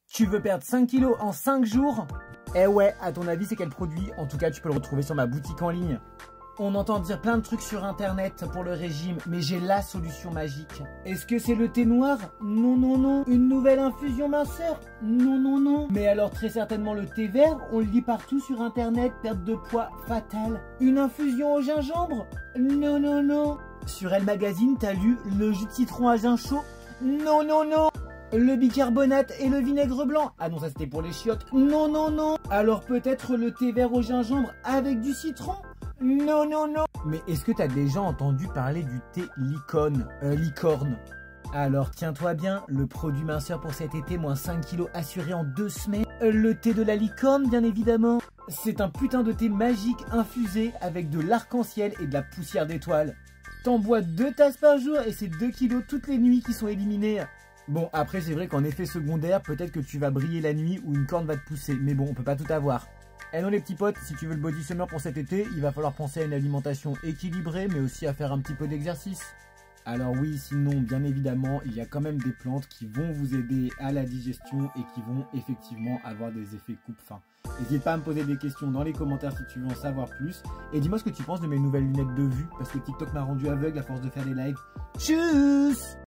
Tu veux perdre 5 kilos en 5 jours? Eh ouais, à ton avis, c'est quel produit? En tout cas, tu peux le retrouver sur ma boutique en ligne. On entend dire plein de trucs sur internet pour le régime, mais j'ai la solution magique. Est-ce que c'est le thé noir? Non, non, non. Une nouvelle infusion minceur? Non, non, non. Mais alors très certainement le thé vert, on le lit partout sur internet, perte de poids fatale. Une infusion au gingembre? Non, non, non. Sur Elle Magazine, t'as lu le jus de citron à gin chaud? Non, non, non. Le bicarbonate et le vinaigre blanc? Ah non, ça c'était pour les chiottes. Non, non, non. Alors peut-être le thé vert au gingembre avec du citron? Non, non, non. Mais est-ce que tu as déjà entendu parler du thé licorne? Alors tiens-toi bien, le produit minceur pour cet été, moins 5 kilos assuré en 2 semaines. Le thé de la licorne, bien évidemment. C'est un putain de thé magique infusé avec de l'arc-en-ciel et de la poussière d'étoiles. T'en bois 2 tasses par jour et c'est 2 kilos toutes les nuits qui sont éliminés. Bon, après c'est vrai qu'en effet secondaire, peut-être que tu vas briller la nuit ou une corne va te pousser. Mais bon, on peut pas tout avoir. Eh non les petits potes, si tu veux le body summer pour cet été, il va falloir penser à une alimentation équilibrée, mais aussi à faire un petit peu d'exercice. Alors oui, sinon, bien évidemment, il y a quand même des plantes qui vont vous aider à la digestion et qui vont effectivement avoir des effets coupe-faim. N'hésite pas à me poser des questions dans les commentaires si tu veux en savoir plus. Et dis-moi ce que tu penses de mes nouvelles lunettes de vue, parce que TikTok m'a rendu aveugle à force de faire des lives. Tchuss!